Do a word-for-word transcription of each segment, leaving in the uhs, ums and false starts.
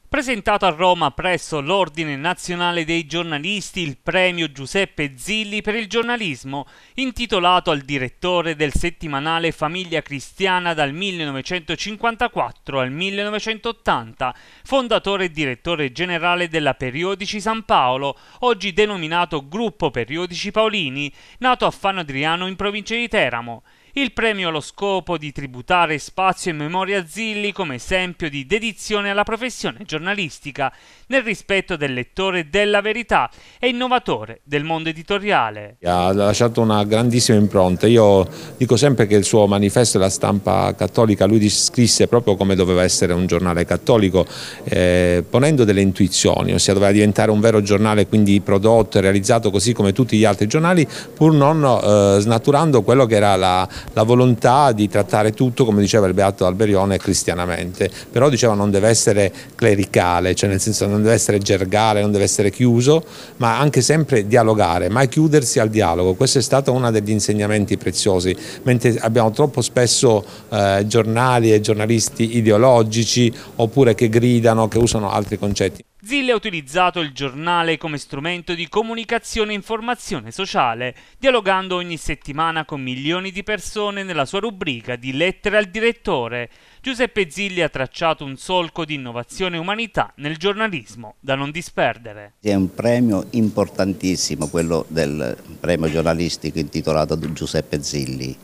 Presentato a Roma presso l'Ordine Nazionale dei Giornalisti il premio Giuseppe Zilli per il giornalismo, intitolato al direttore del settimanale Famiglia Cristiana dal millenovecentocinquantaquattro al millenovecentottanta, fondatore e direttore generale della Periodici San Paolo, oggi denominato Gruppo Periodici Paolini, nato a Fano Adriano in provincia di Teramo. Il premio ha lo scopo di tributare spazio e memoria a Zilli come esempio di dedizione alla professione giornalistica, nel rispetto del lettore e della verità e innovatore del mondo editoriale. Ha lasciato una grandissima impronta. Io dico sempre che il suo manifesto della stampa cattolica lui scrisse proprio come doveva essere un giornale cattolico, eh, ponendo delle intuizioni, ossia doveva diventare un vero giornale, quindi prodotto e realizzato così come tutti gli altri giornali, pur non eh, snaturando quello che era la, la volontà di trattare tutto, come diceva il Beato Alberione, cristianamente. Però diceva non deve essere clericale, cioè nel senso non deve essere gergale, non deve essere chiuso, ma anche sempre dialogare, mai chiudersi al dialogo. Questo è stato uno degli insegnamenti preziosi, mentre abbiamo troppo spesso eh, giornali e giornalisti ideologici oppure che gridano, che usano altri concetti. Zilli ha utilizzato il giornale come strumento di comunicazione e informazione sociale, dialogando ogni settimana con milioni di persone nella sua rubrica di Lettere al direttore. Giuseppe Zilli ha tracciato un solco di innovazione e umanità nel giornalismo da non disperdere. È un premio importantissimo, quello del premio giornalistico intitolato Giuseppe Zilli.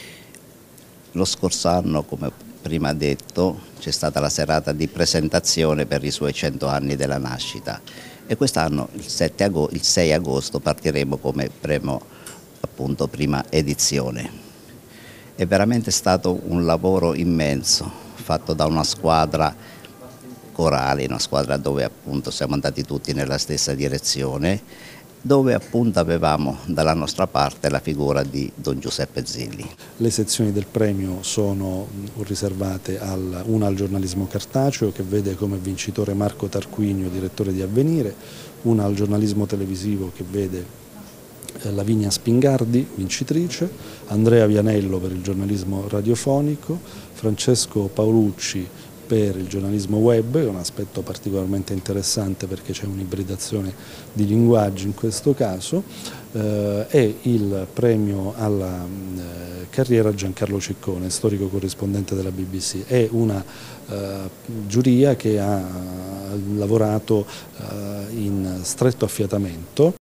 Lo scorso anno, come prima detto, c'è stata la serata di presentazione per i suoi cento anni della nascita e quest'anno, il, il sei agosto, partiremo come premio, appunto, prima edizione. È veramente stato un lavoro immenso, fatto da una squadra corale, una squadra dove appunto siamo andati tutti nella stessa direzione, dove appunto avevamo dalla nostra parte la figura di Don Giuseppe Zilli. Le sezioni del premio sono riservate al, una al giornalismo cartaceo, che vede come vincitore Marco Tarquinio, direttore di Avvenire, una al giornalismo televisivo, che vede Lavinia Spingardi, vincitrice, Andrea Vianello per il giornalismo radiofonico, Francesco Paolucci per il giornalismo web, è un aspetto particolarmente interessante perché c'è un'ibridazione di linguaggi in questo caso, eh, e il premio alla eh, carriera Giancarlo Ciccone, storico corrispondente della B B C. È una eh, giuria che ha lavorato eh, in stretto affiatamento